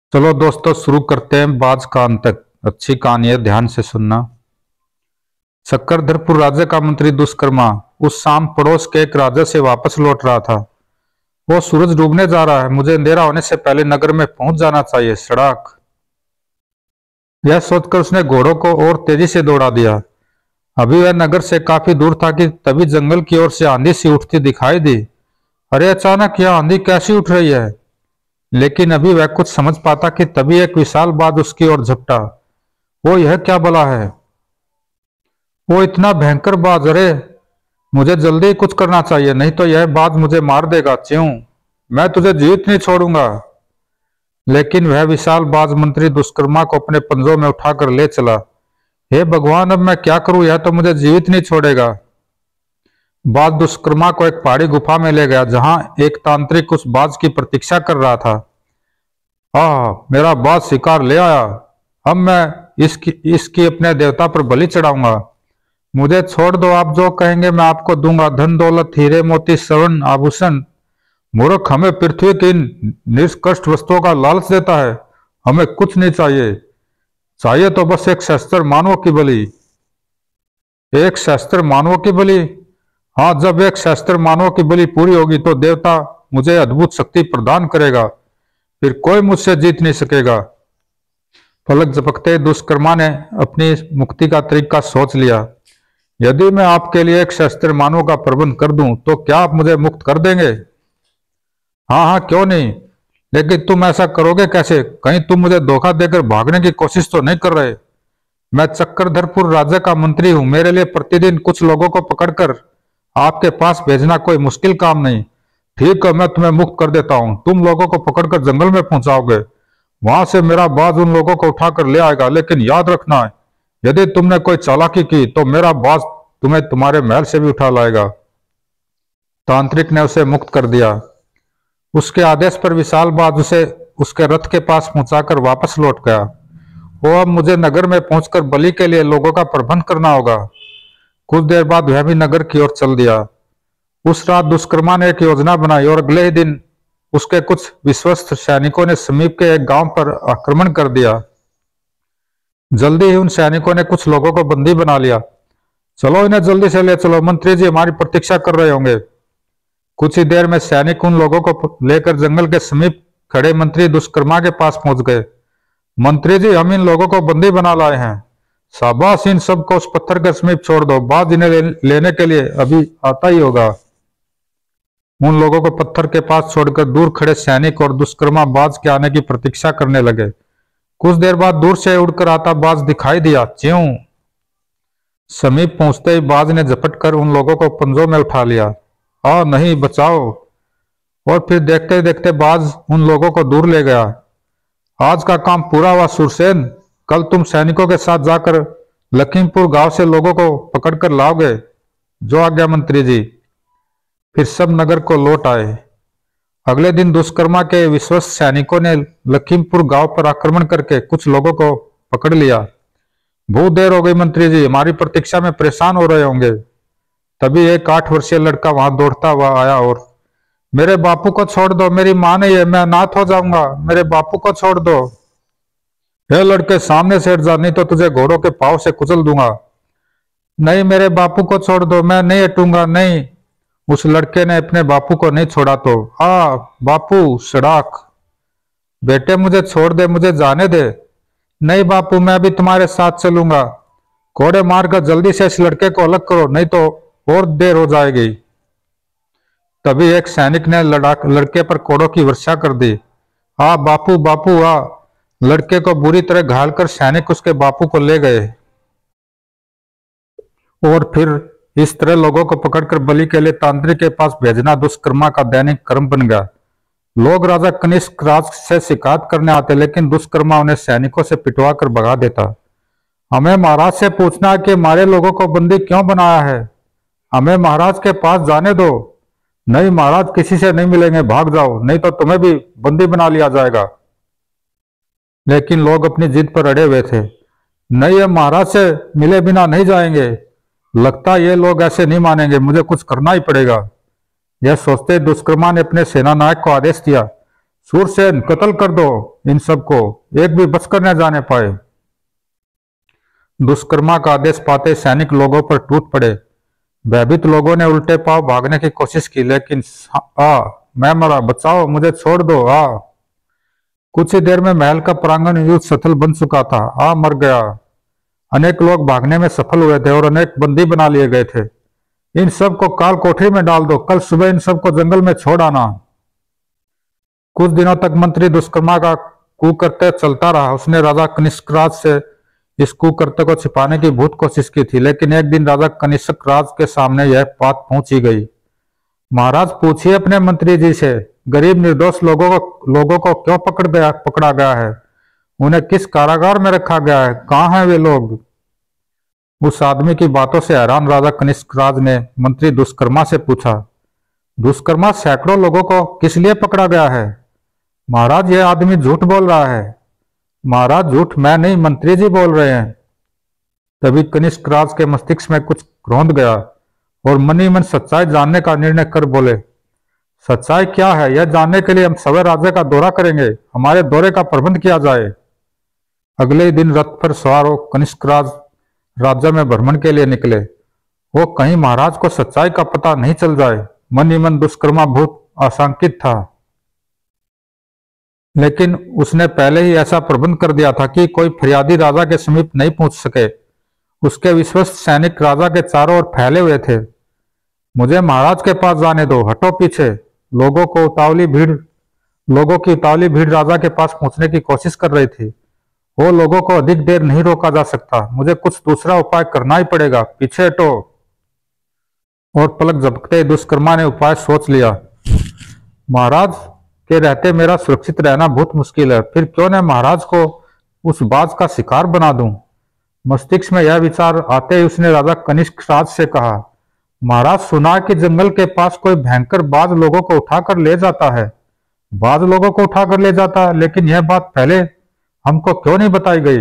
चलो दोस्तों शुरू करते हैं बाज का अंत तक। अच्छी कहानी है, ध्यान से सुनना। चक्रधरपुर राज्य का मंत्री दुष्कर्मा उस शाम पड़ोस के एक राज्य से वापस लौट रहा था। वो सूरज डूबने जा रहा है, मुझे अंधेरा होने से पहले नगर में पहुंच जाना चाहिए। सड़क यह सोचकर उसने घोड़ों को और तेजी से दौड़ा दिया। अभी वह नगर से काफी दूर था कि तभी जंगल की ओर से आंधी सी उठती दिखाई दी। अरे अचानक यह आंधी कैसी उठ रही है? लेकिन अभी वह कुछ समझ पाता कि तभी एक विशाल बाज उसकी ओर झपटा। वो यह क्या बला है? वो इतना भयंकर बाज! अरे मुझे जल्दी ही कुछ करना चाहिए, नहीं तो यह बाज मुझे मार देगा। च्यों, मैं तुझे जीवित नहीं छोड़ूंगा। लेकिन वह विशाल बाज मंत्री दुष्कर्मा को अपने पंजों में उठाकर ले चला। हे भगवान, अब मैं क्या करूं? यह तो मुझे जीवित नहीं छोड़ेगा। बाज दुष्कर्मा को एक पहाड़ी गुफा में ले गया, जहां एक तांत्रिक उस बाज की प्रतीक्षा कर रहा था। मेरा बाज शिकार ले आया। अब मैं इसकी इसकी अपने देवता पर बलि चढ़ाऊंगा। मुझे छोड़ दो, आप जो कहेंगे मैं आपको दूंगा। धन दौलत, हीरे मोती, स्वर्ण आभूषण। मूर्ख हमें पृथ्वी की इन निष्कष्ट वस्तुओं का लालच देता है। हमें कुछ नहीं चाहिए, चाहिए तो बस एक शस्त्र मानवों की बलि। एक शस्त्र मानवों की बलि? हाँ, जब एक शस्त्र मानवों की बलि पूरी होगी तो देवता मुझे अद्भुत शक्ति प्रदान करेगा, फिर कोई मुझसे जीत नहीं सकेगा। पलक झपकते ही दुष्कर्मा ने अपनी मुक्ति का तरीका सोच लिया। यदि मैं आपके लिए एक शस्त्र मानव का प्रबंध कर दूं तो क्या आप मुझे मुक्त कर देंगे? हाँ हाँ, क्यों नहीं। लेकिन तुम ऐसा करोगे कैसे? कहीं तुम मुझे धोखा देकर भागने की कोशिश तो नहीं कर रहे? मैं चक्रधरपुर राज्य का मंत्री हूं। मेरे लिए प्रतिदिन कुछ लोगों को पकड़कर आपके पास भेजना कोई मुश्किल काम नहीं। ठीक है, मैं तुम्हें मुक्त कर देता हूं। तुम लोगों को पकड़कर जंगल में पहुंचाओगे, वहां से मेरा बाज उन लोगों को उठाकर ले आएगा। लेकिन याद रखना, यदि तुमने कोई चालाकी की तो मेरा बाज तुम्हें तुम्हारे महल से भी उठा लाएगा। तांत्रिक ने उसे मुक्त कर दिया। उसके आदेश पर विशाल बाज उसे उसके रथ के पास पहुंचाकर वापस लौट गया। वो अब मुझे नगर में पहुंचकर बलि के लिए लोगों का प्रबंध करना होगा। कुछ देर बाद वह भी नगर की ओर चल दिया। उस रात दुष्कर्मा ने एक योजना बनाई और अगले ही दिन उसके कुछ विश्वस्त सैनिकों ने समीप के एक गांव पर आक्रमण कर दिया। जल्दी ही उन सैनिकों ने कुछ लोगों को बंदी बना लिया। चलो इन्हें जल्दी से ले चलो, मंत्री जी हमारी प्रतीक्षा कर रहे होंगे। कुछ ही देर में सैनिक उन लोगों को लेकर जंगल के समीप खड़े मंत्री दुष्कर्मा के पास पहुंच गए। मंत्री जी, हम इन लोगों को बंदी बना लाए हैं। शाबाश, इन सबको उस पत्थर के समीप छोड़ दो, बाज इन्हें लेने के लिए अभी आता ही होगा। उन लोगों को पत्थर के पास छोड़कर दूर खड़े सैनिक और दुष्कर्मा बाज के आने की प्रतीक्षा करने लगे। कुछ देर बाद दूर से उड़कर आता बाज दिखाई दिया। च्यों, समीप पहुंचते ही बाज ने झपट कर उन लोगों को पंजों में उठा लिया। नहीं, बचाओ! और फिर देखते ही देखते बाज उन लोगों को दूर ले गया। आज का काम पूरा हुआ सुरसेन। कल तुम सैनिकों के साथ जाकर लखीमपुर गांव से लोगों को पकड़कर लाओगे। जो आज्ञा मंत्री जी। फिर सब नगर को लौट आए। अगले दिन दुष्कर्मा के विश्वस्त सैनिकों ने लखीमपुर गांव पर आक्रमण करके कुछ लोगों को पकड़ लिया। बहुत देर हो गई मंत्री जी, हमारी प्रतीक्षा में परेशान हो रहे होंगे। तभी एक 8 वर्षीय लड़का वहां दौड़ता हुआ आया और, मेरे बापू को छोड़ दो, मेरी मां नहीं है, मैं अनाथ हो जाऊंगा, मेरे बापू को छोड़ दो। हे लड़के, सामने से हट जा, नहीं तो तुझे घोड़ों के पांव से कुचल दूंगा। नहीं, मेरे बापू को छोड़ दो, मैं नहीं हटूंगा, नहीं। उस लड़के ने अपने बापू को नहीं छोड़ा तो, बापू सड़ाक! बेटे मुझे छोड़ दे, मुझे जाने दे। नहीं बापू, मैं भी तुम्हारे साथ चलूंगा। कोड़े मारकर जल्दी से इस लड़के को अलग करो, नहीं तो और देर हो जाएगी। तभी एक सैनिक ने लड़के पर कोड़ों की वर्षा कर दी। बापू बापू! लड़के को बुरी तरह घायल कर सैनिक उसके बापू को ले गए और फिर इस तरह लोगों को पकड़कर बलि के लिए तांत्रिक के पास भेजना दुष्कर्मा का दैनिक कर्म बन गया। लोग राजा कनिष्क राज से शिकायत करने आते, लेकिन दुष्कर्मा उन्हें सैनिकों से पिटवा कर भगा देता। हमें महाराज से पूछना है कि हमारे लोगों को बंदी क्यों बनाया है। हमें महाराज के पास जाने दो। नहीं महाराज, किसी से नहीं मिलेंगे, भाग जाओ, नहीं तो तुम्हें भी बंदी बना लिया जाएगा। लेकिन लोग अपनी जिद पर अड़े हुए थे। नहीं, ये महाराज से मिले बिना नहीं जाएंगे। लगता ये लोग ऐसे नहीं मानेंगे, मुझे कुछ करना ही पड़ेगा। यह सोचते दुष्कर्मा ने अपने सेनानायक को आदेश दिया, सूरसेन, कत्ल कर दो इन सबको, एक भी बचकर न जाने पाए। दुष्कर्मा का आदेश पाते सैनिक लोगों पर टूट पड़े। भयभीत लोगों ने उल्टे पांव भागने की कोशिश की, लेकिन मैं मरा, बचाओ, मुझे छोड़ दो, कुछ ही देर में महल का प्रांगण युद्ध स्थल बन चुका था। मर गया। अनेक लोग भागने में सफल हुए थे और अनेक बंदी बना लिए गए थे। इन सबको काल कोठरी में डाल दो, कल सुबह इन सबको जंगल में छोड़ आना। कुछ दिनों तक मंत्री दुष्कर्मा का कुकृत्य चलता रहा। उसने राजा कनिष्क राज से इस कुकृत्य को छिपाने की बहुत कोशिश की थी, लेकिन एक दिन राजा कनिष्क राज के सामने यह बात पहुंची गई। महाराज, पूछिए अपने मंत्री जी से, गरीब निर्दोष लोगों को क्यों पकड़ा गया है? उन्हें किस कारागार में रखा गया है? कहाँ हैं वे लोग? उस आदमी की बातों से हैरान राजा कनिष्क राज ने मंत्री दुष्कर्मा से पूछा, दुष्कर्मा, सैकड़ों लोगों को किस लिए पकड़ा गया है? महाराज, यह आदमी झूठ बोल रहा है। महाराज, झूठ मैं नहीं, मंत्री जी बोल रहे हैं। तभी कनिष्क राज के मस्तिष्क में कुछ रौंद गया और मन ही मन सच्चाई जानने का निर्णय कर बोले, सच्चाई क्या है यह जानने के लिए हम सवे राज्य का दौरा करेंगे। हमारे दौरे का प्रबंध किया जाए। अगले ही दिन रथ पर सवार हो कनिष्क राज राज्य में भ्रमण के लिए निकले। वो कहीं महाराज को सच्चाई का पता नहीं चल जाए। मन ही मन दुष्कर्मा बहुत आशंकित था, लेकिन उसने पहले ही ऐसा प्रबंध कर दिया था कि कोई फरियादी राजा के समीप नहीं पहुंच सके। उसके विश्वस्त सैनिक राजा के चारों ओर फैले हुए थे। मुझे महाराज के पास जाने दो, हटो पीछे। लोगों की उतावली भीड़ राजा के पास पहुंचने की कोशिश कर रही थी। वो लोगों को अधिक देर नहीं रोका जा सकता। मुझे कुछ दूसरा उपाय करना ही पड़ेगा, पीछे हटो। और पलक झपकते दुष्कर्मा ने उपाय सोच लिया। महाराज के रहते मेरा सुरक्षित रहना बहुत मुश्किल है, फिर क्यों न महाराज को उस बाज का शिकार बना दूं। मस्तिष्क में यह विचार आते ही उसने राजा कनिष्क राज से कहा, महाराज, सुना कि जंगल के पास कोई भयंकर बाज लोगों को उठाकर ले जाता है। बाज लोगों को उठाकर ले जाता है, लेकिन यह बात पहले हमको क्यों नहीं बताई गई?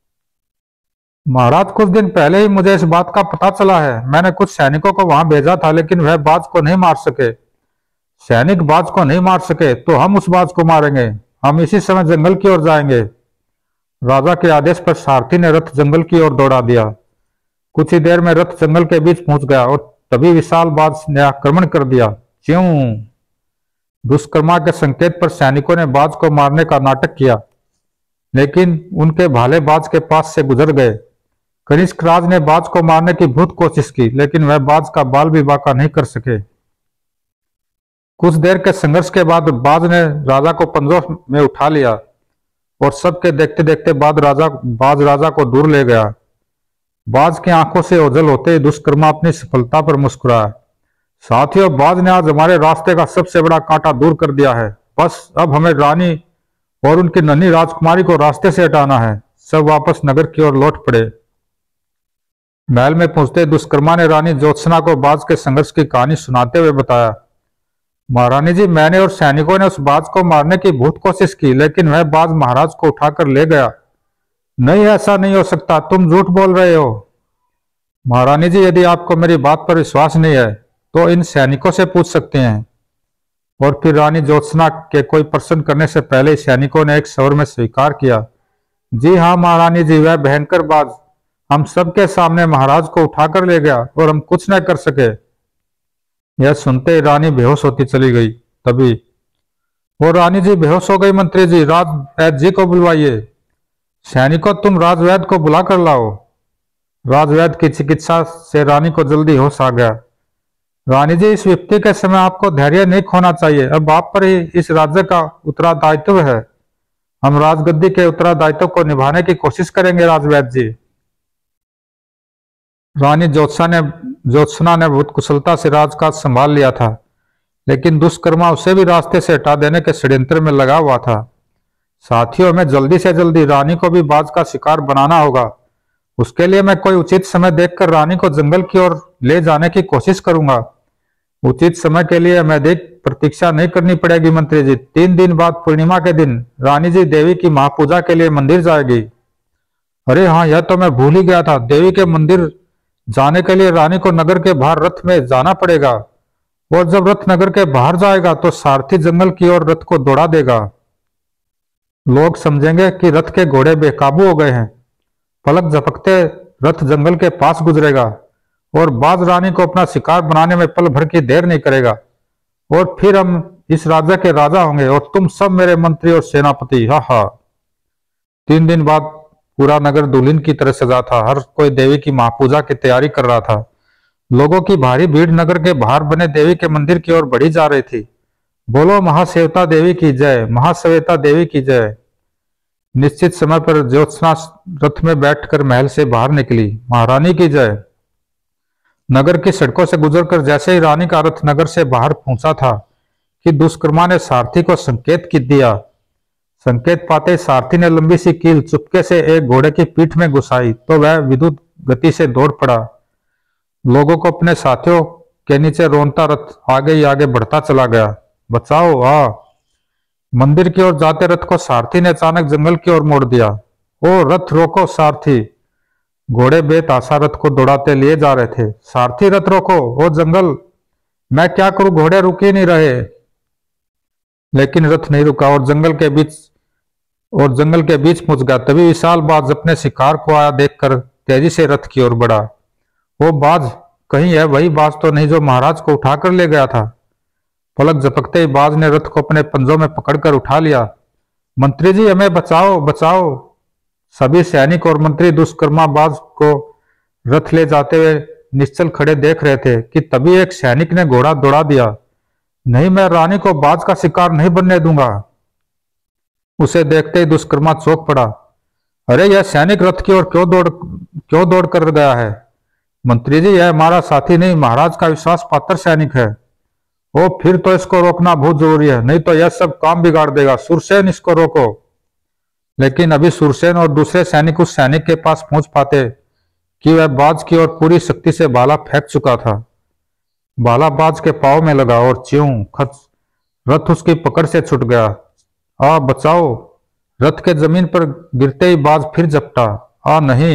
महाराज, कुछ दिन पहले ही मुझे इस बात का पता चला है। मैंने कुछ सैनिकों को वहां भेजा था, लेकिन वह बाज को नहीं मार सके। सैनिक बाज को नहीं मार सके तो हम उस बाज को मारेंगे। हम इसी समय जंगल की ओर जाएंगे। राजा के आदेश पर सारथी ने रथ जंगल की ओर दौड़ा दिया। कुछ ही देर में रथ जंगल के बीच पहुंच गया और तभी विशाल बाज ने आक्रमण कर दिया। क्यों? दुष्कर्मा के संकेत पर सैनिकों ने बाज को मारने का नाटक किया, लेकिन उनके भाले बाज के पास से गुजर गए। कनिष्क राज ने बाज को मारने की बहुत कोशिश की, लेकिन वह बाज का बाल भी बांका नहीं कर सके। कुछ देर के संघर्ष के बाद बाज ने राजा को पंजों में उठा लिया और सबके देखते देखते बाज राजा को दूर ले गया। बाज की आंखों से ओझल होते ही दुष्कर्मा अपनी सफलता पर मुस्कुराया। साथियों, बाज ने आज हमारे रास्ते का सबसे बड़ा कांटा दूर कर दिया है। बस अब हमें रानी और उनकी नन्ही राजकुमारी को रास्ते से हटाना है। सब वापस नगर की ओर लौट पड़े। महल में पहुंचते दुष्कर्मा ने रानी ज्योत्सना को बाज के संघर्ष की कहानी सुनाते हुए बताया, महारानी जी, मैंने और सैनिकों ने उस बाज को मारने की बहुत कोशिश की, लेकिन वह बाज महाराज को उठाकर ले गया। नहीं, ऐसा नहीं हो सकता, तुम झूठ बोल रहे हो। महारानी जी, यदि आपको मेरी बात पर विश्वास नहीं है तो इन सैनिकों से पूछ सकते हैं। और फिर रानी ज्योत्सना के कोई प्रश्न करने से पहले सैनिकों ने एक स्वर में स्वीकार किया, जी हाँ महारानी जी, वह भयंकर बाज हम सबके सामने महाराज को उठाकर ले गया और हम कुछ न कर सके। यह सुनते ही रानी बेहोश होती चली गई। तभी, वो रानी जी बेहोश हो गई, मंत्री जी, राजवैद्य जी को बुलवाइए। सैनिकों, तुम राजवैद्य को बुला कर लाओ। राजवैद्य की चिकित्सा से रानी को जल्दी होश आ गया। रानी जी, इस विपत्ति के समय आपको धैर्य नहीं खोना चाहिए। अब आप पर ही इस राज्य का उत्तरदायित्व है। हम राजगद्दी के उत्तरदायित्व को निभाने की कोशिश करेंगे राजवैद्य जी। रानी ज्योत्सना ने बहुत कुशलता से राजकाज संभाल लिया था, लेकिन दुष्कर्मा उसे भी रास्ते से हटा देने के षड्यंत्र में लगा हुआ था। साथियों, में जल्दी से जल्दी रानी को भी बाज का शिकार बनाना होगा। उसके लिए मैं कोई उचित समय देखकर रानी को जंगल की ओर ले जाने की कोशिश करूंगा। उचित समय के लिए हमें अधिक प्रतीक्षा नहीं करनी पड़ेगी मंत्री जी। 3 दिन बाद पूर्णिमा के दिन रानी जी देवी की महापूजा के लिए मंदिर जाएगी। अरे हाँ, यह तो मैं भूल ही गया था। देवी के मंदिर जाने के लिए रानी को नगर के बाहर रथ में जाना पड़ेगा, और जब रथ नगर के बाहर जाएगा तो सारथी जंगल की ओर रथ को दौड़ा देगा। लोग समझेंगे कि रथ के घोड़े बेकाबू हो गए हैं। पलक झपकते रथ जंगल के पास गुजरेगा और बाज रानी को अपना शिकार बनाने में पल भर की देर नहीं करेगा, और फिर हम इस राज्य के राजा होंगे और तुम सब मेरे मंत्री और सेनापति। हा हा। 3 दिन बाद पूरा नगर दुल्हन की तरह सजा था। हर कोई देवी की महापूजा की तैयारी कर रहा था। लोगों की भारी भीड़ नगर के बाहर बने देवी के मंदिर की ओर बढ़ी जा रही थी। बोलो महासेवता देवी की जय, महासवेता देवी की जय। निश्चित समय पर ज्योत्सना रथ में बैठकर महल से बाहर निकली। महारानी की जय। नगर की सड़कों से गुजरकर जैसे ही रानी का रथ नगर से बाहर पहुंचा था कि दुष्कर्मा ने सारथी को संकेत दिया। संकेत पाते सारथी ने लंबी सी कील चुपके से एक घोड़े की पीठ में घुसाई तो वह विद्युत गति से दौड़ पड़ा। लोगों को अपने साथियों के नीचे रोनता रथ आगे ही आगे बढ़ता चला गया। बचाओ आ। मंदिर की ओर जाते रथ को सारथी ने अचानक जंगल की ओर मोड़ दिया। ओ रथ रोको सारथी। घोड़े बेतहाशा रथ को दौड़ाते लिए जा रहे थे। सारथी रथ रोको, ओ जंगल। मैं क्या करूं, घोड़े रुक ही नहीं रहे। लेकिन रथ नहीं रुका और जंगल के बीच पहुंच गया। तभी विशाल बाज अपने शिकार को आया देखकर तेजी से रथ की ओर बढ़ा। वो बाज कहीं है वही बाज तो नहीं जो महाराज को उठाकर ले गया था। पलक झपकते ही बाज ने रथ को अपने पंजों में पकड़कर उठा लिया। मंत्री जी हमें बचाओ बचाओ। सभी सैनिक और मंत्री दुष्कर्मा बाज को रथ ले जाते हुए निश्चल खड़े देख रहे थे कि तभी एक सैनिक ने घोड़ा दौड़ा दिया। नहीं, मैं रानी को बाज का शिकार नहीं बनने दूंगा। उसे देखते ही दुष्कर्मा चौंक पड़ा। अरे यह सैनिक रथ की ओर क्यों दौड़ कर गया है? मंत्री जी यह हमारा साथी नहीं, महाराज का विश्वास पात्र सैनिक है। ओ फिर तो इसको रोकना बहुत जरूरी है, नहीं तो यह सब काम बिगाड़ देगा। सुरसेन इसको रोको। लेकिन अभी सुरसेन और दूसरे सैनिक उस सैनिक के पास पहुंच पाते कि वह बाज की ओर पूरी शक्ति से भाला फेंक चुका था। भाला बाज के पांव में लगा और च्यों खच रथ उसकी पकड़ से छूट गया। आ बचाओ। रथ के जमीन पर गिरते ही बाज फिर झपटा। आ नहीं।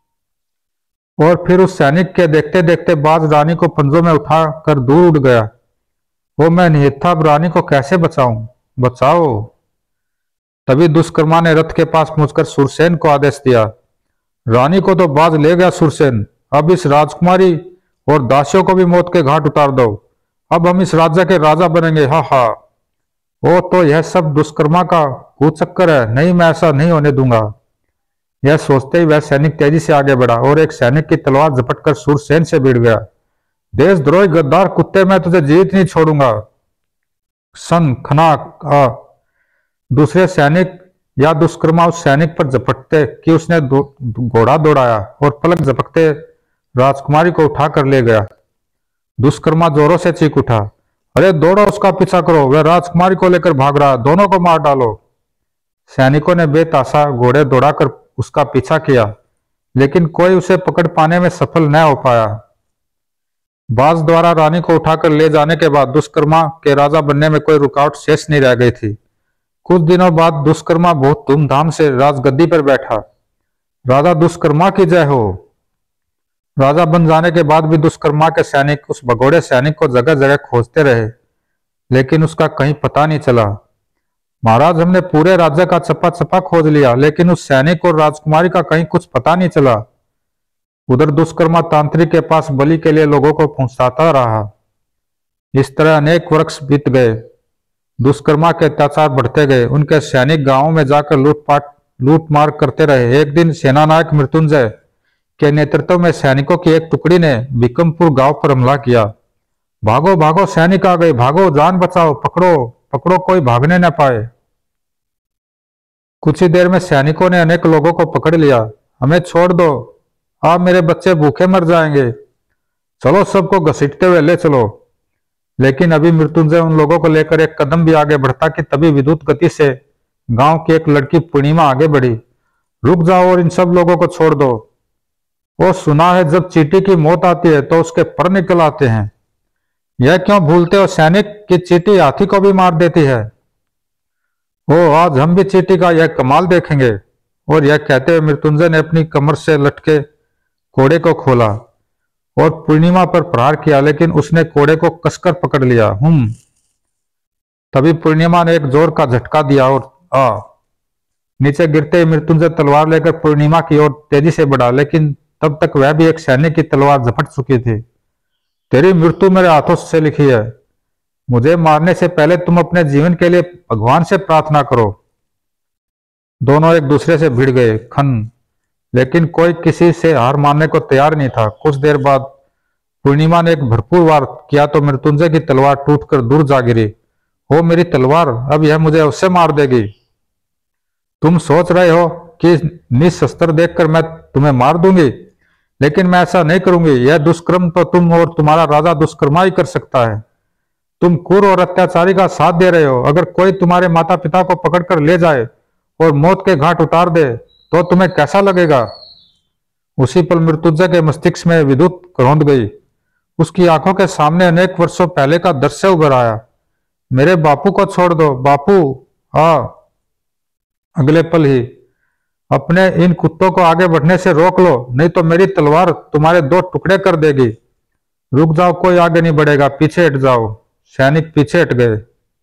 और फिर उस सैनिक के देखते देखते बाज रानी को पंजों में उठाकर दूर उड़ गया। वो मैं निहित था, अब रानी को कैसे बचाऊं? बचाओ। तभी दुष्कर्मा ने रथ के पास पहुंचकर सुरसेन को आदेश दिया। रानी को तो बाज ले गया सुरसेन, अब इस राजकुमारी और दासियों को भी मौत के घाट उतार दो। अब हम इस राज्य के राजा बनेंगे। हा हा। ओ तो यह सब दुष्कर्मा का कुचक्कर है। नहीं, मैं ऐसा नहीं होने दूंगा। यह सोचते ही वह सैनिक तेजी से आगे बढ़ा और एक सैनिक की तलवार झपटकर सुरसेन से भिड़ गया। देशद्रोही गद्दार कुत्ते, मैं तुझे जीवित नहीं छोड़ूंगा। सन खनाक आ। दूसरे सैनिक या दुष्कर्मा उस सैनिक पर झपटते कि उसने घोड़ा दौड़ाया और पलक झपकते राजकुमारी को उठाकर ले गया। दुष्कर्मा जोरों से चीख उठा। अरे दौड़ो, उसका पीछा करो, वह राजकुमारी को लेकर भाग रहा है, दोनों को मार डालो। सैनिकों ने बेताशा घोड़े दौड़ाकर उसका पीछा किया, लेकिन कोई उसे पकड़ पाने में सफल न हो पाया। बाज द्वारा रानी को उठाकर ले जाने के बाद दुष्कर्मा के राजा बनने में कोई रुकावट शेष नहीं रह गई थी। कुछ दिनों बाद दुष्कर्मा बहुत धूमधाम से राजगद्दी पर बैठा। राजा दुष्कर्मा की जय हो। राजा बन जाने के बाद भी दुष्कर्मा के सैनिक उस भगोड़े सैनिक को जगह जगह खोजते रहे, लेकिन उसका कहीं पता नहीं चला। महाराज हमने पूरे राज्य का चप्पा चप्पा खोज लिया, लेकिन उस सैनिक और राजकुमारी का कहीं कुछ पता नहीं चला। उधर दुष्कर्मा तांत्रिक के पास बलि के लिए लोगों को पहुंचाता रहा। इस तरह अनेक वर्ष बीत गए। दुष्कर्मा के अत्याचार बढ़ते गए। उनके सैनिक गांवों में जाकर लूट मार करते रहे। एक दिन सेनानायक मृत्युंजय के नेतृत्व में सैनिकों की एक टुकड़ी ने बिकमपुर गांव पर हमला किया। भागो भागो, सैनिक आ गए, भागो, जान बचाओ, पकड़ो पकड़ो, कोई भागने न पाए। कुछ ही देर में सैनिकों ने अनेक लोगों को पकड़ लिया। हमें छोड़ दो, आप मेरे बच्चे भूखे मर जाएंगे। चलो सबको घसीटते हुए ले चलो। लेकिन अभी मृत्युंजय उन लोगों को लेकर एक कदम भी आगे बढ़ता कि तभी विद्युत गति से गांव की एक लड़की पूर्णिमा आगे बढ़ी। रुक जाओ और इन सब लोगों को छोड़ दो। वो सुना है जब चींटी की मौत आती है तो उसके पर निकल आते हैं। यह क्यों भूलते हो सैनिक कि चींटी हाथी को भी मार देती है। ओ आज हम भी चींटी का यह कमाल देखेंगे। और यह कहते हुए मृत्युंजय ने अपनी कमर से लटके कोड़े को खोला और पूर्णिमा पर प्रहार किया, लेकिन उसने कोड़े को कसकर पकड़ लिया। तभी पूर्णिमा ने एक जोर का झटका दिया और नीचे गिरते ही मृत्युंजय तलवार लेकर पूर्णिमा की ओर तेजी से बढ़ा, लेकिन तब तक वह भी एक सैनिक की तलवार झपट चुकी थी। तेरी मृत्यु मेरे हाथों से लिखी है। मुझे मारने से पहले तुम अपने जीवन के लिए भगवान से प्रार्थना करो। दोनों एक दूसरे से भिड़ गए खन, लेकिन कोई किसी से हार मानने को तैयार नहीं था। कुछ देर बाद पूर्णिमा ने एक भरपूर वार किया तो मृत्युंजय की तलवार टूटकर दूर जा गिरी। हो मेरी तलवार, अब यह मुझे अवश्य मार देगी। तुम सोच रहे हो कि निशस्त्र देखकर मैं तुम्हें मार दूंगी, लेकिन मैं ऐसा नहीं करूंगी। यह दुष्कर्म तो तुम और तुम्हारा राजा दुष्कर्मा ही कर सकता है। तुम क्रूर और अत्याचारी का साथ दे रहे हो। अगर कोई तुम्हारे माता पिता को पकड़कर ले जाए और मौत के घाट उतार दे तो तुम्हें कैसा लगेगा? उसी पल मृत्युंजय के मस्तिष्क में विद्युत रौंद गई। उसकी आंखों के सामने अनेक वर्षों पहले का दृश्य उभर आया। मेरे बापू को छोड़ दो बापू। हाँ, अगले पल ही अपने इन कुत्तों को आगे बढ़ने से रोक लो, नहीं तो मेरी तलवार तुम्हारे दो टुकड़े कर देगी। रुक जाओ, कोई आगे नहीं बढ़ेगा, पीछे हट जाओ। सैनिक पीछे हट गए।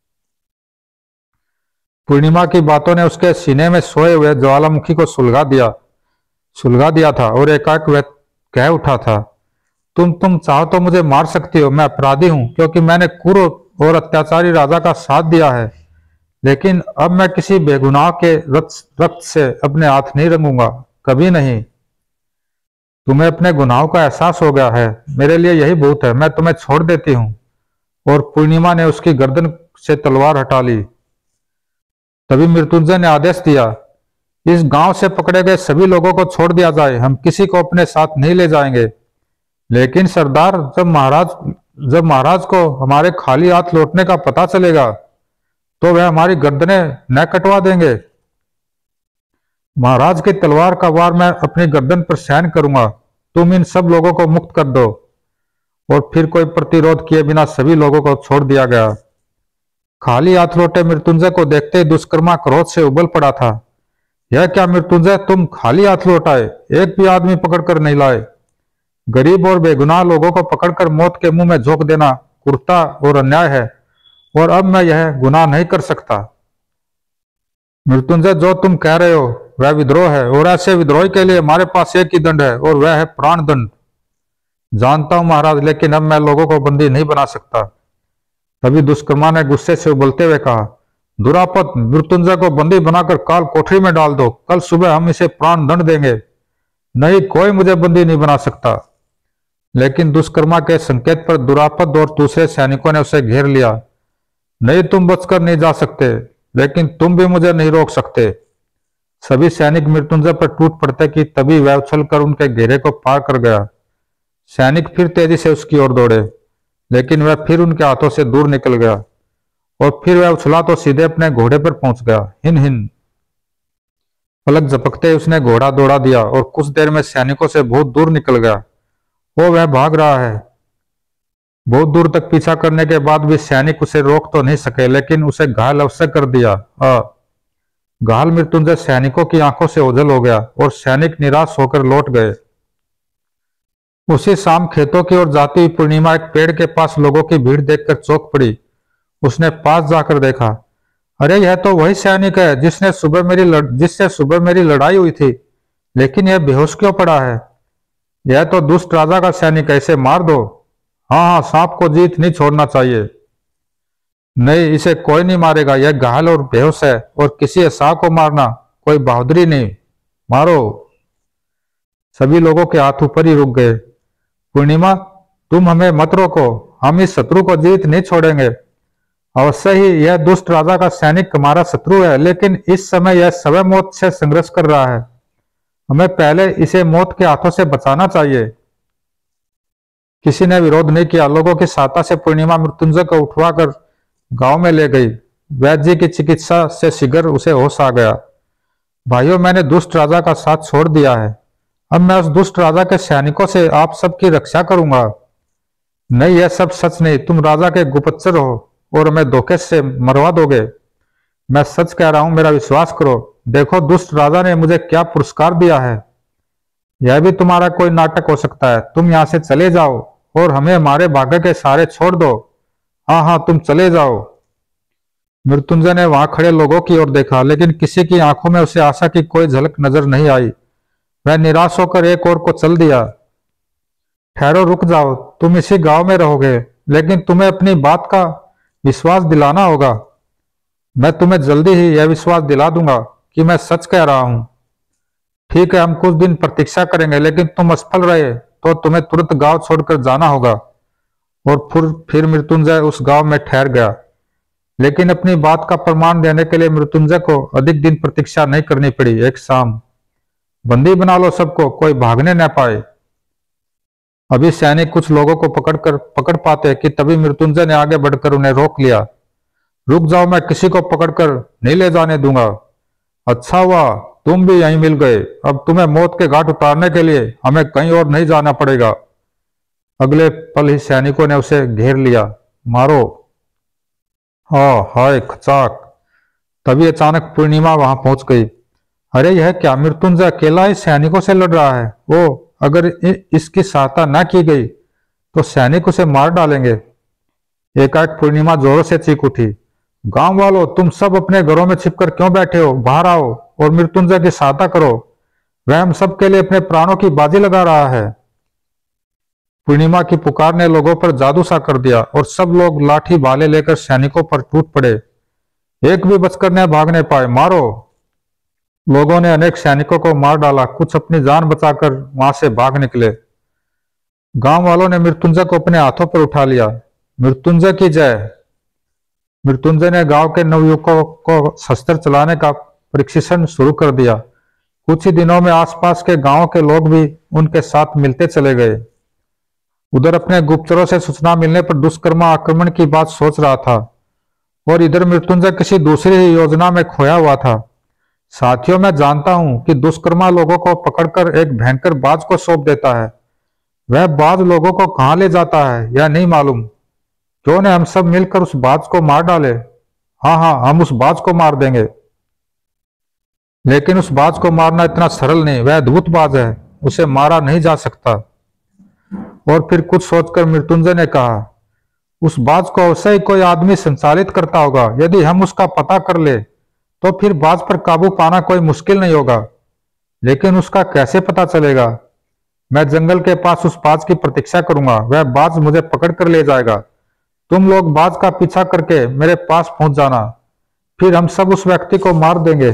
पूर्णिमा की बातों ने उसके सीने में सोए हुए ज्वालामुखी को सुलगा दिया था और एकाएक वह कह उठा था, तुम चाहो तो मुझे मार सकती हो। मैं अपराधी हूं क्योंकि मैंने क्रूर और अत्याचारी राजा का साथ दिया है, लेकिन अब मैं किसी बेगुनाह के रक्त से अपने हाथ नहीं रंगूंगा, कभी नहीं। तुम्हें अपने गुनाहों का एहसास हो गया है, मेरे लिए यही बहुत है। मैं तुम्हें छोड़ देती हूँ। और पूर्णिमा ने उसकी गर्दन से तलवार हटा ली। तभी मृत्युंजय ने आदेश दिया, इस गांव से पकड़े गए सभी लोगों को छोड़ दिया जाए। हम किसी को अपने साथ नहीं ले जाएंगे। लेकिन सरदार, जब महाराज को हमारे खाली हाथ लौटने का पता चलेगा तो वह हमारी गर्दनें न कटवा देंगे। महाराज की तलवार का वार मैं अपनी गर्दन पर सहन करूंगा। तुम इन सब लोगों को मुक्त कर दो। और फिर कोई प्रतिरोध किए बिना सभी लोगों को छोड़ दिया गया। खाली हाथ लौटे मृत्युंजय को देखते ही दुष्कर्मा क्रोध से उबल पड़ा था। यह क्या मृत्युंजय, तुम खाली हाथ लौट आए, एक भी आदमी पकड़कर नहीं लाए। गरीब और बेगुनाह लोगों को पकड़कर मौत के मुंह में झोंक देना क्रूरता और अन्याय है, और अब मैं यह गुनाह नहीं कर सकता। मृत्युंजय, जो तुम कह रहे हो वह विद्रोह है, और ऐसे विद्रोही के लिए हमारे पास एक ही दंड है, और वह है प्राण दंड। जानता हूं महाराज, लेकिन अब मैं लोगों को बंदी नहीं बना सकता। तभी दुष्कर्मा ने गुस्से से उबलते हुए कहा, दुरापत, मृत्युंजय को बंदी बनाकर काल कोठरी में डाल दो। कल सुबह हम इसे प्राण दंड देंगे। नहीं, कोई मुझे बंदी नहीं बना सकता। लेकिन दुष्कर्मा के संकेत पर दुरापत और दूसरे सैनिकों ने उसे घेर लिया। नहीं, तुम बचकर नहीं जा सकते, लेकिन तुम भी मुझे नहीं रोक सकते। सभी सैनिक मृत्युंजय पर टूट पड़ते कि तभी वह उछलकर उनके घेरे को पार कर गया। सैनिक फिर तेजी से उसकी ओर दौड़े, लेकिन वह फिर उनके हाथों से दूर निकल गया, और फिर वह उछला तो सीधे अपने घोड़े पर पहुंच गया। हिन हिन पलक झपकते ही उसने घोड़ा दौड़ा दिया और कुछ देर में सैनिकों से बहुत दूर निकल गया। वो वह भाग रहा है। बहुत दूर तक पीछा करने के बाद भी सैनिक उसे रोक तो नहीं सके, लेकिन उसे घायल अवश्य कर दिया। घायल मृत्युंजय सैनिकों की आंखों से ओझल हो गया और सैनिक निराश होकर लौट गए। उसी शाम खेतों की ओर जाती हुई पूर्णिमा एक पेड़ के पास लोगों की भीड़ देखकर चौंक पड़ी। उसने पास जाकर देखा, अरे यह तो वही सैनिक है जिससे सुबह मेरी लड़ाई हुई थी, लेकिन यह बेहोश क्यों पड़ा है? यह तो दुष्ट राजा का सैनिक है, इसे मार दो। हाँ हाँ, सांप को जीत नहीं छोड़ना चाहिए। नहीं, इसे कोई नहीं मारेगा, यह घायल और बेहोश है, और किसी सांप को मारना कोई बहादुरी नहीं। मारो। सभी लोगों के हाथ ऊपर ही रुक गए। पूर्णिमा, तुम हमें मत रोको, हम इस शत्रु को जीत नहीं छोड़ेंगे। अवश्य ही यह दुष्ट राजा का सैनिक हमारा शत्रु है, लेकिन इस समय यह स्वयं मौत से संघर्ष कर रहा है। हमें पहले इसे मौत के हाथों से बचाना चाहिए। किसी ने विरोध नहीं किया। लोगों की सहायता से पूर्णिमा मृत्युंजय को उठवाकर गांव में ले गई। वैद्य जी की चिकित्सा से शीघ्र उसे होश आ गया। भाइयों, मैंने दुष्ट राजा का साथ छोड़ दिया है। अब मैं उस दुष्ट राजा के सैनिकों से आप सबकी रक्षा करूंगा। नहीं, यह सब सच नहीं। तुम राजा के गुप्तचर हो और हमें धोखे से मरवा दोगे। मैं सच कह रहा हूं, मेरा विश्वास करो। देखो, दुष्ट राजा ने मुझे क्या पुरस्कार दिया है। यह भी तुम्हारा कोई नाटक हो सकता है। तुम यहां से चले जाओ और हमें हमारे भाग्य के सहारे छोड़ दो। हाँ हाँ, तुम चले जाओ। मृत्युंजय ने वहां खड़े लोगों की ओर देखा, लेकिन किसी की आंखों में उसे आशा की कोई झलक नजर नहीं आई। वह निराश होकर एक ओर को चल दिया। ठहरो, रुक जाओ, तुम इसी गांव में रहोगे, लेकिन तुम्हें अपनी बात का विश्वास दिलाना होगा। मैं तुम्हें जल्दी ही यह विश्वास दिला दूंगा कि मैं सच कह रहा हूं। ठीक है, हम कुछ दिन प्रतीक्षा करेंगे, लेकिन तुम असफल रहे तो तुम्हें तुरंत गांव छोड़कर जाना होगा। और फिर मृत्युंजय उस गांव में ठहर गया। लेकिन अपनी बात का प्रमाण देने के लिए मृत्युंजय को अधिक दिन प्रतीक्षा नहीं करनी पड़ी। एक शाम, बंदी बना लो सबको, कोई भागने न पाए। अभी सैनिक कुछ लोगों को पकड़ पाते कि तभी मृत्युंजय ने आगे बढ़कर उन्हें रोक लिया। रुक जाओ, मैं किसी को पकड़कर नहीं ले जाने दूंगा। अच्छा हुआ तुम भी यहीं मिल गए। अब तुम्हें मौत के घाट उतारने के लिए हमें कहीं और नहीं जाना पड़ेगा। अगले पल ही सैनिकों ने उसे घेर लिया। मारो। हाँ, हाय खचाक। तभी अचानक पूर्णिमा वहां पहुंच गई। अरे यह क्या, मृत्युंजय अकेला ही सैनिकों से लड़ रहा है। वो अगर इसकी सहायता न की गई तो सैनिक उसे मार डालेंगे। एकाएक पूर्णिमा जोरों से चीख उठी, गांव वालों, तुम सब अपने घरों में छिपकर क्यों बैठे हो? बाहर आओ और मृत्युंजय की सहायता करो। वह हम सब के लिए अपने प्राणों की बाजी लगा रहा है। पूर्णिमा की पुकार ने लोगों पर जादू सा कर दिया और सब लोग लाठी भाले लेकर सैनिकों पर टूट पड़े। एक भी बचकर न भागने पाए। मारो। लोगों ने अनेक सैनिकों को मार डाला, कुछ अपनी जान बचाकर वहां से भाग निकले। गांव वालों ने मृत्युंजय को अपने हाथों पर उठा लिया। मृत्युंजय की जय। मृत्युंजय ने गांव के नवयुवकों को शस्त्र चलाने का प्रशिक्षण शुरू कर दिया। कुछ ही दिनों में आसपास के गांवों के लोग भी उनके साथ मिलते चले गए। उधर अपने गुप्तचरों से सूचना मिलने पर दुष्कर्मा आक्रमण की बात सोच रहा था और इधर मृत्युंजय किसी दूसरी ही योजना में खोया हुआ था। साथियों, मैं जानता हूं कि दुष्कर्मा लोगों को पकड़कर एक भयंकर बाज को सौंप देता है। वह बाज लोगों को कहां ले जाता है यह नहीं मालूम। क्यों न हम सब मिलकर उस बाज को मार डाले। हाँ हाँ, हम उस बाज को मार देंगे। लेकिन उस बाज को मारना इतना सरल नहीं, वह अद्भुत बाज है, उसे मारा नहीं जा सकता। और फिर कुछ सोचकर मृत्युंजय ने कहा, उस बाज को अवश्य ही कोई आदमी संचालित करता होगा। यदि हम उसका पता कर ले तो फिर बाज पर काबू पाना कोई मुश्किल नहीं होगा। लेकिन उसका कैसे पता चलेगा? मैं जंगल के पास उस बाज की प्रतीक्षा करूंगा, वह बाज मुझे पकड़ कर ले जाएगा। तुम लोग बाज का पीछा करके मेरे पास पहुंच जाना, फिर हम सब उस व्यक्ति को मार देंगे।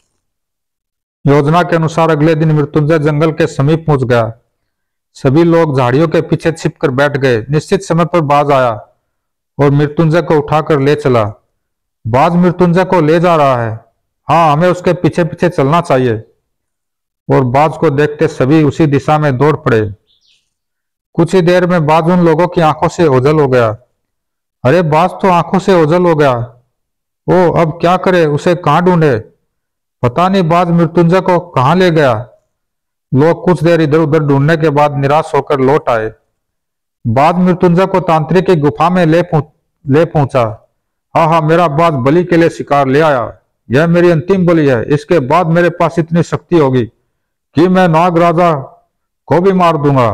योजना के अनुसार अगले दिन मृत्युंजय जंगल के समीप पहुंच गया। सभी लोग झाड़ियों के पीछे छिपकर बैठ गए। निश्चित समय पर बाज आया और मृत्युंजय को उठाकर ले चला। बाज मृत्युंजय को ले जा रहा है। हाँ, हमें उसके पीछे पीछे चलना चाहिए। और बाज को देखते सभी उसी दिशा में दौड़ पड़े। कुछ ही देर में बाज उन लोगों की आंखों से ओझल हो गया। अरे, बाज तो आंखों से ओझल हो गया। ओ, अब क्या करे, उसे कहाँ ढूंढे? पता नहीं बाज मृत्युंजय को कहाँ ले गया। लोग कुछ देर इधर उधर ढूंढने के बाद निराश होकर लौट आए। बाज मृत्युंजय को तांत्रिक की गुफा में ले पहुंचा। हाँ हाँ, मेरा बाज बलि के लिए शिकार ले आया। यह मेरी अंतिम बलि है। इसके बाद मेरे पास इतनी शक्ति होगी कि मैं नाग राजा को भी मार दूंगा।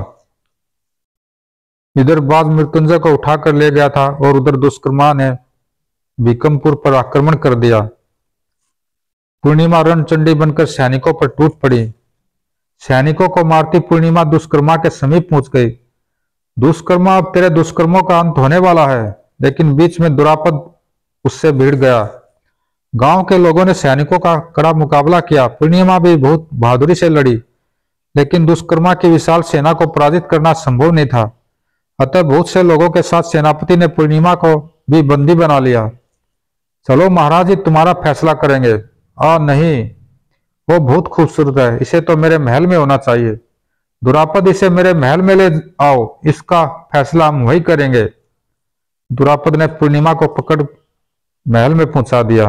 इधर बाज मृत्युंजय को उठाकर ले गया था और उधर दुष्कर्मा ने भीकमपुर पर आक्रमण कर दिया। पूर्णिमा रणचंडी बनकर सैनिकों पर टूट पड़ी। सैनिकों को मारती पूर्णिमा दुष्कर्मा के समीप पहुंच गई। दुष्कर्मा, अब तेरे दुष्कर्मों का अंत होने वाला है। लेकिन बीच में दुरापद उससे भिड़ गया। गांव के लोगों ने सैनिकों का कड़ा मुकाबला किया। पूर्णिमा भी बहुत बहादुरी से लड़ी, लेकिन दुष्कर्मा की विशाल सेना को पराजित करना संभव नहीं था। अतः बहुत से लोगों के साथ सेनापति ने पूर्णिमा को भी बंदी बना लिया। चलो महाराज जी, तुम्हारा फैसला करेंगे। नहीं, वो बहुत खूबसूरत है, इसे तो मेरे महल में होना चाहिए। दुरापद, इसे मेरे महल में ले आओ, इसका फैसला हम वही करेंगे। दुरापद ने पूर्णिमा को पकड़ महल में पहुंचा दिया।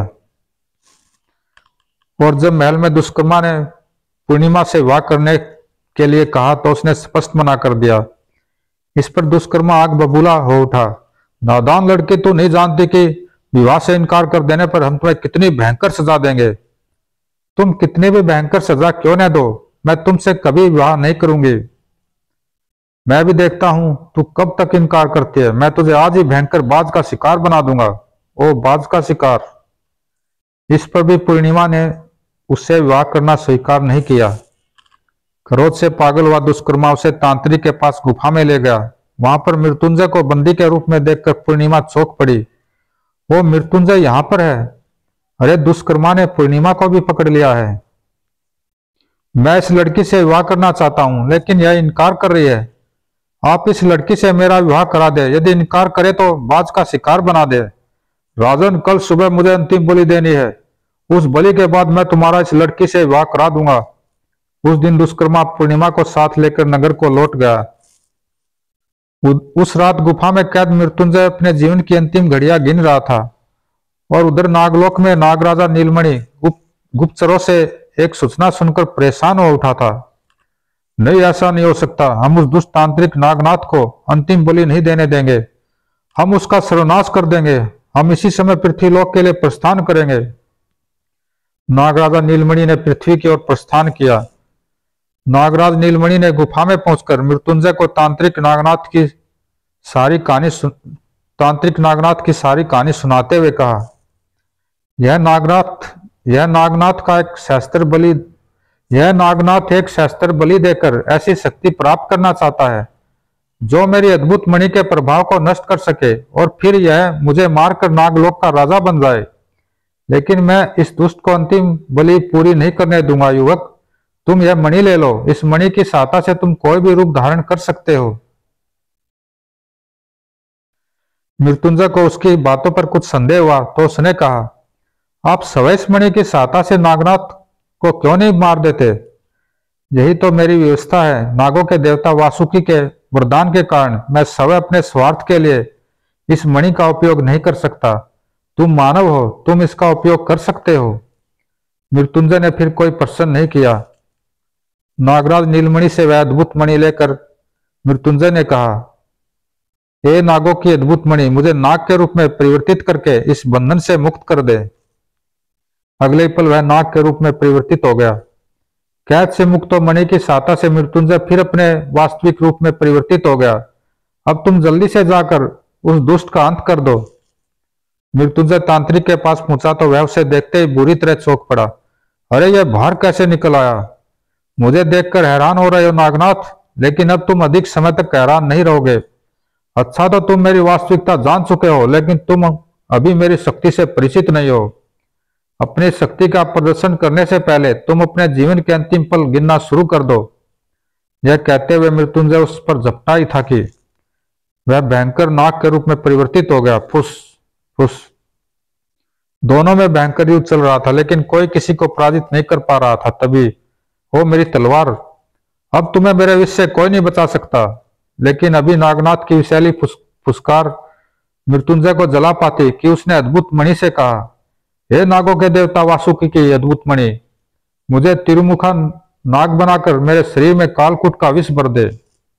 और जब महल में दुष्कर्मा ने पूर्णिमा से विवाह करने के लिए कहा तो उसने स्पष्ट मना कर दिया। इस पर दुष्कर्मा आग बबूला हो उठा। नादान लड़के, तो नहीं जानते कि विवाह से इनकार कर देने पर हम तुम्हें कितनी भयंकर सजा देंगे। तुम कितनी भी भयंकर सजा क्यों न दो, मैं तुमसे कभी विवाह नहीं करूंगी। मैं भी देखता हूं तू कब तक इनकार करती है। मैं तुझे आज ही भयंकर बाज का शिकार बना दूंगा। ओ बाज का शिकार, इस पर भी पूर्णिमा ने उससे विवाह करना स्वीकार नहीं किया। क्रोध से पागल हुआ दुष्कर्मा उसे तांत्रिक के पास गुफा में ले गया। वहां पर मृत्युंजय को बंदी के रूप में देखकर पूर्णिमा चौंक पड़ी। वो मृत्युंजय यहाँ पर है। अरे दुष्कर्मा ने पूर्णिमा को भी पकड़ लिया है। मैं इस लड़की से विवाह करना चाहता हूं, लेकिन यह इनकार कर रही है। आप इस लड़की से मेरा विवाह करा दे। यदि इनकार करे तो बाज का शिकार बना दे। राजन, कल सुबह मुझे अंतिम बलि देनी है। उस बलि के बाद मैं तुम्हारा इस लड़की से विवाह करा दूंगा। उस दिन दुष्कर्मा पूर्णिमा को साथ लेकर नगर को लौट गया। उस रात गुफा में कैद मृत्युंजय अपने जीवन की अंतिम घड़ियां गिन रहा था और उधर नागलोक में नागराजा नीलमणि गुप्तचरों से एक सूचना सुनकर परेशान हो उठा था। नहीं, ऐसा नहीं हो सकता। हम उस दुष्ट तांत्रिक नागनाथ को अंतिम बलि नहीं देने देंगे। हम उसका सर्वनाश कर देंगे। हम इसी समय पृथ्वीलोक के लिए प्रस्थान करेंगे। नागराजा नीलमणि ने पृथ्वी की ओर प्रस्थान किया। नागराज नीलमणि ने गुफा में पहुंचकर मृत्युंजय को तांत्रिक नागनाथ की सारी कहानी सुनाते हुए कहा, यह नागनाथ एक शस्त्र बलि देकर ऐसी शक्ति प्राप्त करना चाहता है जो मेरी अद्भुत मणि के प्रभाव को नष्ट कर सके और फिर यह मुझे मारकर नागलोक का राजा बन जाए। लेकिन मैं इस दुष्ट को अंतिम बलि पूरी नहीं करने दूंगा। युवक, तुम यह मणि ले लो। इस मणि की सहायता से तुम कोई भी रूप धारण कर सकते हो। मृत्युंजय को उसकी बातों पर कुछ संदेह हुआ तो उसने कहा, आप स्वयं इस मणि की सहायता से नागनाथ को क्यों नहीं मार देते? यही तो मेरी व्यवस्था है। नागों के देवता वासुकी के वरदान के कारण मैं स्वयं अपने स्वार्थ के लिए इस मणि का उपयोग नहीं कर सकता। तुम मानव हो, तुम इसका उपयोग कर सकते हो। मृत्युंजय ने फिर कोई प्रश्न नहीं किया। नागराज नीलमणि से वह अद्भुत मणि लेकर मृत्युंजय ने कहा, हे नागों की अद्भुत मणि, मुझे नाग के रूप में परिवर्तित करके इस बंधन से मुक्त कर दे। अगले पल वह नाग के रूप में परिवर्तित हो गया। कैद से मुक्त मणि की सहायता से मृत्युंजय फिर अपने वास्तविक रूप में परिवर्तित हो गया। अब तुम जल्दी से जाकर उस दुष्ट का अंत कर दो। मृत्युंजय तांत्रिक के पास पहुंचा तो वह उसे देखते ही बुरी तरह चौंक पड़ा। अरे, यह बाहर कैसे निकल आया? मुझे देखकर हैरान हो रहे हो नागनाथ, लेकिन अब तुम अधिक समय तक हैरान नहीं रहोगे। अच्छा, तो तुम मेरी वास्तविकता जान चुके हो, लेकिन तुम अभी मेरी शक्ति से परिचित नहीं हो। अपनी शक्ति का प्रदर्शन करने से पहले तुम अपने जीवन के अंतिम पल गिनना शुरू कर दो। यह कहते हुए मृत्युंजय उस पर झपटा ही था कि वह भयंकर नाग के रूप में परिवर्तित हो गया। फुस फुस। दोनों में भयंकर युद्ध चल रहा था, लेकिन कोई किसी को पराजित नहीं कर पा रहा था। तभी, ओ मेरी तलवार, अब तुम्हें मेरे विष से कोई नहीं बचा सकता। लेकिन अभी नागनाथ की विषैली फुसकार मृत्युंजय को जला पाती कि उसने अद्भुत मणि से कहा, हे नागों के देवता वासुकी की अद्भुत मणि, मुझे तिरुमुखा नाग बनाकर मेरे शरीर में कालकूट का विष भर दे।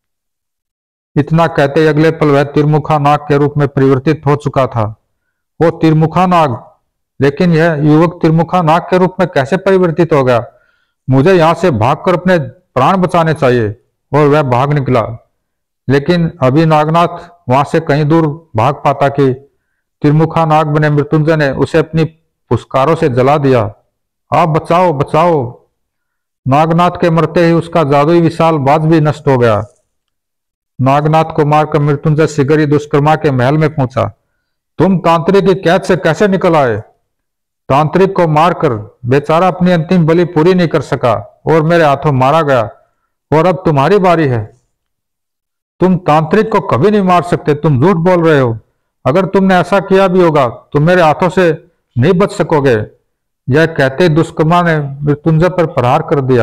इतना कहते अगले पल वह तिरुमुखा नाग के रूप में परिवर्तित हो चुका था। वो तिरुमुखा नाग, लेकिन यह युवक तिरुमुखा नाग के रूप में कैसे परिवर्तित हो गया? मुझे यहाँ से भागकर अपने प्राण बचाने चाहिए। और वह भाग निकला, लेकिन अभी नागनाथ वहां से कहीं दूर भाग पाता कि तिरुमुखा नाग बने मृत्युंजय ने उसे अपनी पुष्कारों से जला दिया। आप बचाओ बचाओ। नागनाथ के मरते ही उसका जादुई विशाल बाज भी नष्ट हो गया। नागनाथ को मारकर मृत्युंजय शीघ्र ही दुष्कर्मा के महल में पहुंचा। तुम तांत्रिक की कैद से कैसे निकल आए? तांत्रिक को मारकर बेचारा अपनी अंतिम बलि पूरी नहीं कर सका और मेरे हाथों मारा गया, और अब तुम्हारी बारी है। तुम तांत्रिक को कभी नहीं मार सकते। तुम झूठ बोल रहे हो। अगर तुमने ऐसा किया भी होगा तो मेरे हाथों से नहीं बच सकोगे। यह कहते दुष्कर्मा ने मृत्युंजय पर प्रहार कर दिया।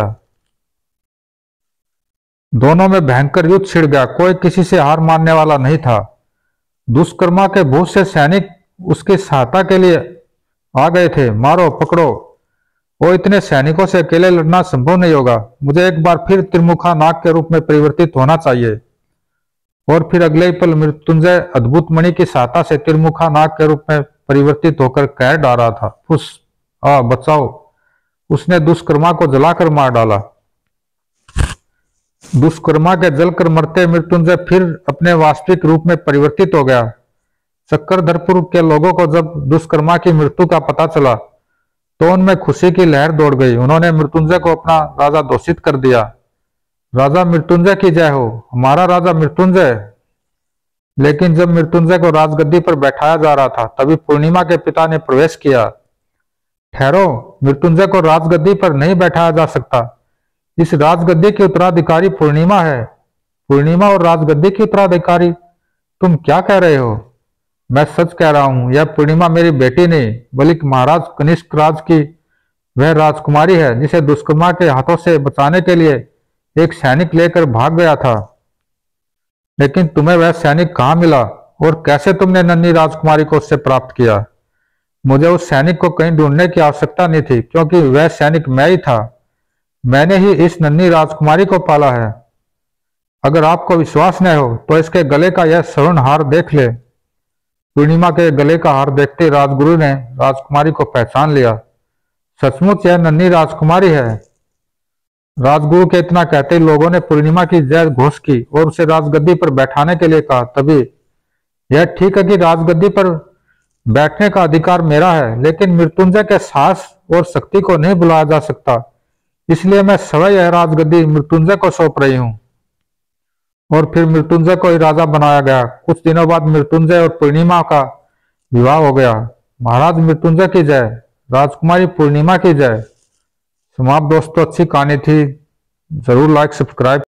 दोनों में भयंकर युद्ध छिड़ गया। कोई किसी से हार मानने वाला नहीं था। दुष्कर्मा के बहुत से सैनिक उसकी सहायता के लिए आ गए थे। मारो पकड़ो। वो इतने सैनिकों से अकेले लड़ना संभव नहीं होगा। मुझे एक बार फिर त्रिमुखा नाग के रूप में परिवर्तित होना चाहिए। और फिर अगले ही पल मृत्युंजय अद्भुत मणि की सहायता से त्रिमुखा नाग के रूप में परिवर्तित होकर कहर डाल रहा था, फुस बचाओ। उसने दुष्कर्मा को जलाकर मार डाला। दुष्कर्मा के जलकर मरते मृत्युंजय फिर अपने वास्तविक रूप में परिवर्तित हो गया। चक्रधरपुर के लोगों को जब दुष्कर्मा की मृत्यु का पता चला तो उनमें खुशी की लहर दौड़ गई। उन्होंने मृत्युंजय को अपना राजा घोषित कर दिया। राजा मृत्युंजय की जय हो, हमारा राजा मृत्युंजय। लेकिन जब मृत्युंजय को राजगद्दी पर बैठाया जा रहा था, तभी पूर्णिमा के पिता ने प्रवेश किया। ठहरो, मृत्युंजय को राजगद्दी पर नहीं बैठाया जा सकता। इस राजगद्दी की उत्तराधिकारी पूर्णिमा है। पूर्णिमा और राजगद्दी की उत्तराधिकारी? तुम क्या कह रहे हो? मैं सच कह रहा हूं। यह पूर्णिमा मेरी बेटी नहीं, बल्कि महाराज कनिष्क राज की वह राजकुमारी है जिसे दुष्कर्मा के हाथों से बचाने के लिए एक सैनिक लेकर भाग गया था। लेकिन तुम्हें वह सैनिक कहाँ मिला और कैसे तुमने नन्ही राजकुमारी को उससे प्राप्त किया? मुझे उस सैनिक को कहीं ढूंढने की आवश्यकता नहीं थी, क्योंकि वह सैनिक मैं ही था। मैंने ही इस नन्ही राजकुमारी को पाला है। अगर आपको विश्वास न हो तो इसके गले का यह स्वर्ण हार देख ले। पूर्णिमा के गले का हार देखते राजगुरु ने राजकुमारी को पहचान लिया। सचमुच यह नन्ही राजकुमारी है। राजगुरु के इतना कहते ही लोगों ने पूर्णिमा की जय घोष की और उसे राजगद्दी पर बैठाने के लिए कहा। तभी, यह ठीक है कि राजगद्दी पर बैठने का अधिकार मेरा है, लेकिन मृत्युंजय के साहस और शक्ति को नहीं बुलाया जा सकता। इसलिए मैं स्वयं यह राजगद्दी मृत्युंजय को सौंप रही हूँ। और फिर मृत्युंजय को ही राजा बनाया गया। कुछ दिनों बाद मृत्युंजय और पूर्णिमा का विवाह हो गया। महाराज मृत्युंजय की जय, राजकुमारी पूर्णिमा की जय। समाप्त दोस्तों, अच्छी कहानी थी। जरूर लाइक सब्सक्राइब